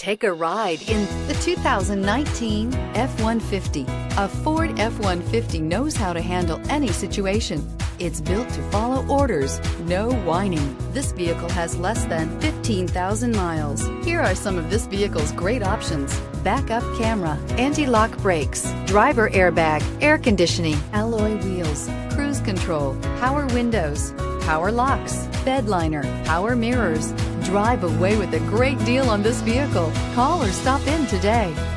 Take a ride in the 2019 F-150. A Ford F-150 knows how to handle any situation. It's built to follow orders, no whining. This vehicle has less than 15,000 miles. Here are some of this vehicle's great options: backup camera, anti-lock brakes, driver airbag, air conditioning, alloy wheels, cruise control, power windows, power locks, bed liner, power mirrors. Drive away with a great deal on this vehicle. Call or stop in today.